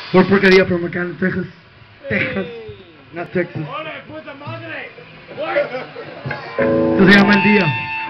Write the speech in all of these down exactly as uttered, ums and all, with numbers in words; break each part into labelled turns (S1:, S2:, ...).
S1: Por porquería, pero McAllen, Texas. Texas, not Texas.
S2: ¡Ole, puta madre!
S1: Esto se llama El Día.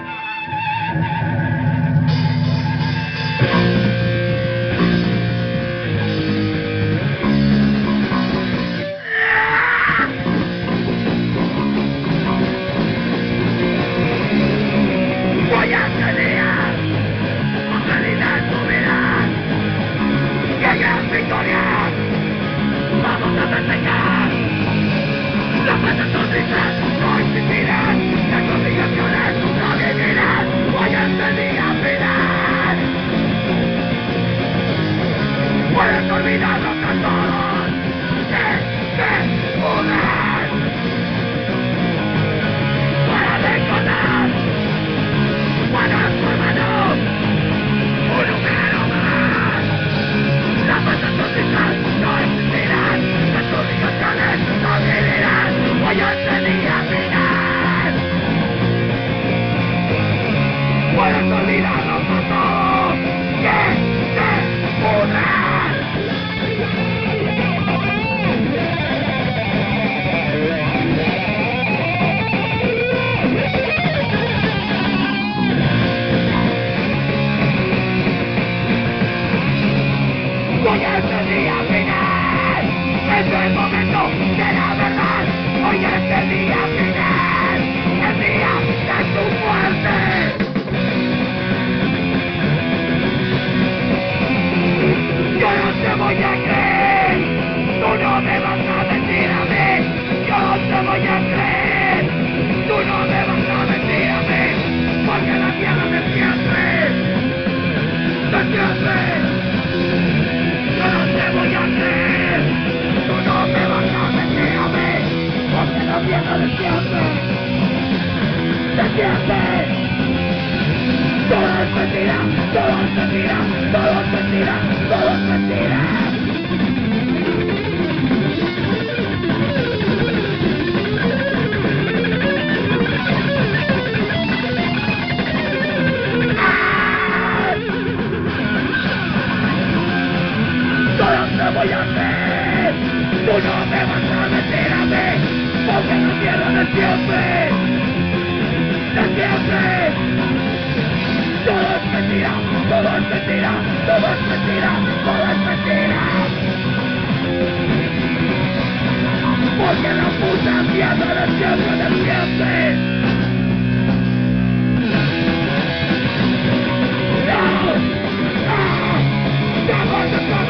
S2: Voy a tener realidad tu vida. ¡Qué gran victoria! Vamos a festejar. Las falsas sonrisas no existirán. Las obligaciones nunca vivirán. Voy a este día final. Puedes olvidarlos a todos. Que se pudran. Para recordar. Bueno, tu hermano, un número más. Las falsas sonrisas no existirán. Las obligaciones no vivirán. Voy a este día final. Puedes olvidarlos a todos. Que se pudran. Voy a este día final. Es el momento de la verdad. Hoy es el día final. El día de tu muerte. Yo no te voy a creer. Tú no me vas a mentir a mí. Yo no te voy a creer. Tú no me vas a mentir a mí. Porque la tierra de siempre. De siempre. Yo no te voy a creer. Tú no me vas a mentir a mí. Porque la tierra de siempre. De siempre. Todo es mentira, todo es mentira, todo es mentira, todo es mentira. ¡Ah! Todo te voy a hacer. Tú no me vas a mentir a mí. Porque la tierra de siempre. De siempre. Todo es mentira, todo es mentira, todo es mentira, todo es mentira. Porque la puta tierra de siempre, de siempre. No, no, no, no, no, no.